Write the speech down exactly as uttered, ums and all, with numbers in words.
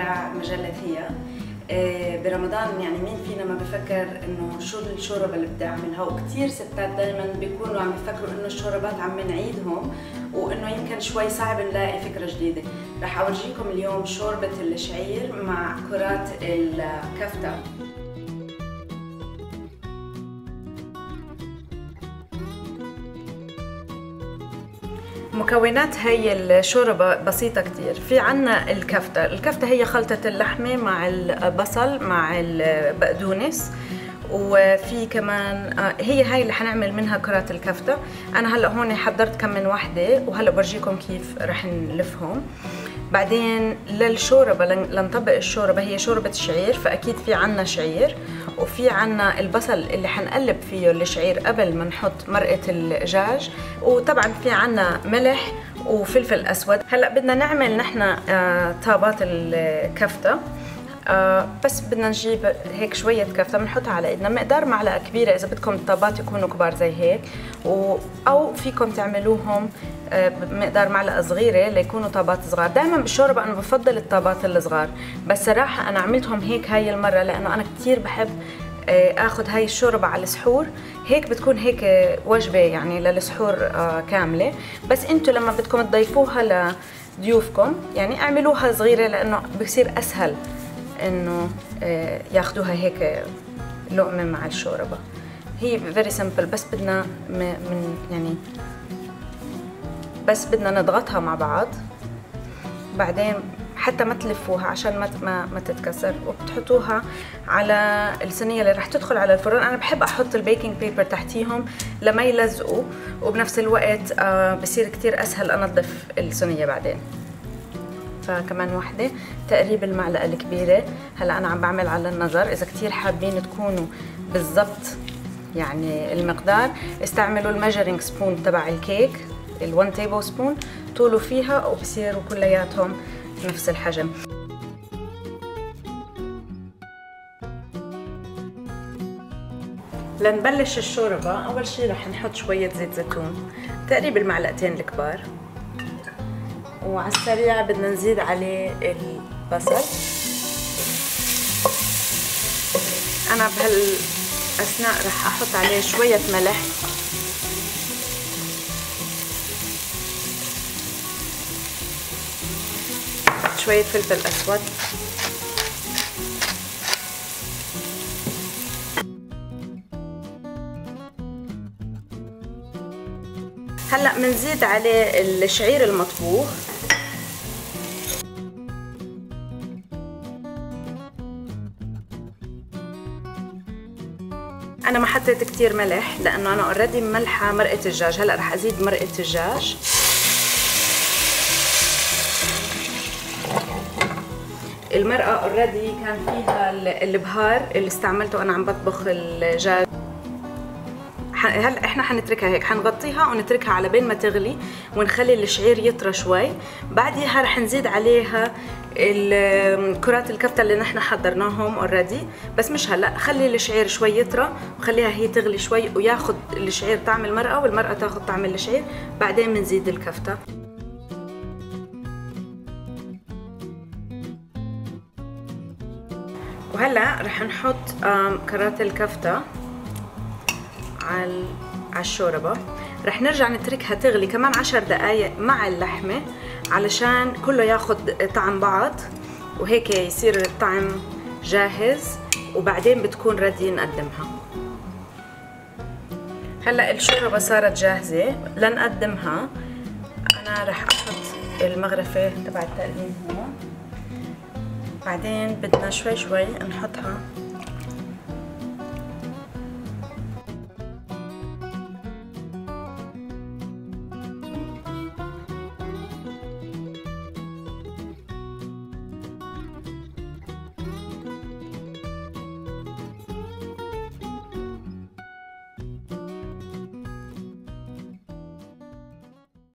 طالع مجلة هي برمضان. يعني مين فينا ما بفكر انه شو الشوربه اللي بدي اعملها، وكثير ستات دائما بيكونوا عم يفكروا انه الشوربات عم نعيدهم وانه يمكن شوي صعب نلاقي فكره جديده. رح اورجيكم اليوم شوربه الشعير مع كرات الكفته. مكونات هي الشوربة بسيطة كتير. في عنا الكفتة، الكفتة هي خلطة اللحمة مع البصل مع البقدونس، وفي كمان هي هاي اللي حنعمل منها كرات الكفتة. أنا هلأ هون حضرت كم من وحدة وهلأ برجيكم كيف رح نلفهم. بعدين للشوربة لنطبق الشوربة، هي شوربة شعير فأكيد في عنا شعير، وفي عنا البصل اللي حنقلب فيه الشعير قبل ما نحط مرقة الدجاج، وطبعا في عنا ملح وفلفل أسود. هلأ بدنا نعمل نحن آه طابات الكفتة. آه بس بدنا نجيب هيك شوية كفتة بنحطها على ايدنا، مقدار معلقة كبيرة إذا بدكم الطابات يكونوا كبار زي هيك، و أو فيكم تعملوهم آه بمقدار معلقة صغيرة ليكونوا طابات صغار. دائما بالشوربة أنا بفضل الطابات الصغار، بس صراحة أنا عملتهم هيك هاي المرة لأنه أنا كتير بحب آه آخذ هاي الشوربة على السحور. هيك بتكون هيك وجبة يعني للسحور آه كاملة. بس انتوا لما بدكم تضيفوها لضيوفكم يعني اعملوها صغيرة لأنه بصير أسهل انه ياخذوها هيك لقمه مع الشوربه. هي فيري سمبل، بس بدنا من يعني بس بدنا نضغطها مع بعض بعدين حتى ما تلفوها عشان ما ما, ما تتكسر، وبتحطوها على الصينيه اللي رح تدخل على الفرن. انا بحب احط البيكنج بيبر تحتيهم لما يلزقوا، وبنفس الوقت آه بصير كتير اسهل انظف الصينيه بعدين. فكمان وحده تقريبا المعلقه الكبيره. هلا انا عم بعمل على النظر، اذا كثير حابين تكونوا بالضبط يعني المقدار استعملوا الميجرينج سبون تبع الكيك ال1 تيبل سبون، طولوا فيها وبصيروا كلياتهم نفس الحجم. لنبلش الشوربه اول شيء رح نحط شويه زيت زيتون تقريبا المعلقتين الكبار، وعلى السريع بدنا نزيد عليه البصل. انا بهالاثناء رح احط عليه شويه ملح، شويه فلفل اسود، هلا بنزيد عليه الشعير المطبوخ. انا ما حطيت كتير ملح لانه انا اوريدي مملحه مرقه الدجاج. هلا رح ازيد مرقه الدجاج. المرقه اوريدي كان فيها البهار اللي استعملته انا عم بطبخ الدجاج. هلا احنا حنتركها هيك، حنغطيها ونتركها على بين ما تغلي ونخلي الشعير يطرى شوي. بعدها رح نزيد عليها كرات الكفته اللي نحن حضرناهم اوريدي، بس مش هلا. خلي الشعير شوي يطرى وخليها هي تغلي شوي وياخذ الشعير طعم المرقه والمرقه تاخذ طعم الشعير، بعدين بنزيد الكفته. وهلا رح نحط كرات الكفته على الشوربه. رح نرجع نتركها تغلي كمان عشر دقايق مع اللحمه علشان كله ياخد طعم بعض وهيك يصير الطعم جاهز، وبعدين بتكون ردي نقدمها. هلا الشوربه صارت جاهزه لنقدمها. انا رح احط المغرفه تبع التقديم هون، بعدين بدنا شوي شوي نحطها